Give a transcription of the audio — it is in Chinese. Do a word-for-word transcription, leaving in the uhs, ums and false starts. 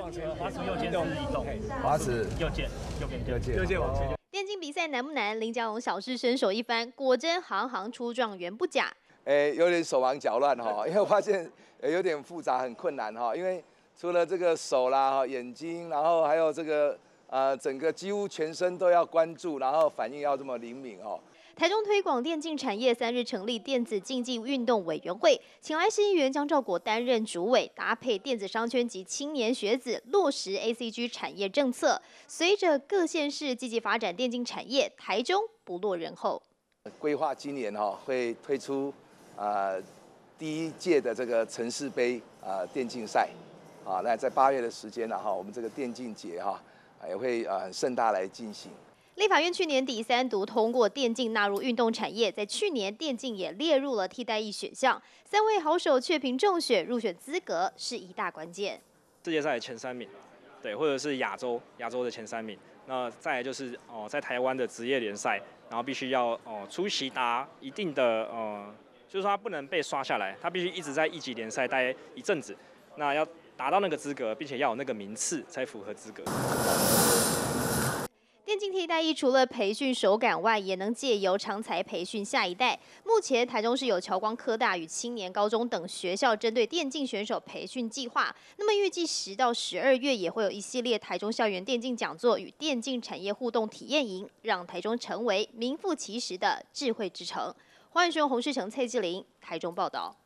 撞车，滑鼠右键是移动， 滑鼠右键右边右键右键往前。 电竞比赛难不难？林佳龙小试身手一番，果真行行出状元不假。 诶，有点手忙脚乱哈，因为我发现有点复杂，很困难哈。因为除了这个手啦、眼睛，然后还有这个呃整个几乎全身都要关注，然后反应要这么灵敏哦。 台中推广电竞产业三日成立电子竞技运动委员会，请来市议员江兆国担任主委，搭配电子商圈及青年学子，落实 A C G 产业政策。随着各县市积极发展电竞产业，台中不落人后。 规划今年哈会推出呃第一届的这个城市杯啊电竞赛啊，那在八月的时间呢哈，我们这个电竞节哈也会呃盛大来进行。 立法院去年底三读通过电竞纳入运动产业，在去年电竞也列入了替代役选项，三位好手确凭中选入选资格是一大关键。 世界赛前三名，对，或者是亚洲亚洲的前三名。那再来就是哦，在台湾的职业联赛，然后必须要哦出席达一定的呃，就是说他不能被刷下来，他必须一直在一级联赛待一阵子，那要达到那个资格，并且要有那个名次才符合资格。 电竞替代役除了培训手感外，也能借由长才培训下一代。目前台中市有侨光科大与青年高中等学校针对电竞选手培训计划。那么预计十到十二月也会有一系列台中校园电竞讲座与电竞产业互动体验营，让台中成为名副其实的智慧之城。欢迎收看洪世成、蔡志玲台中报道。